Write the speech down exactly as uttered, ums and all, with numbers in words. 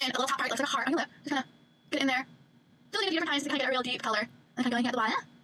And the little top part looks like a heart on your lip. Just kind of get in there. Filling it a few different times to kind of get a real deep color. And then kind of going at the bottom.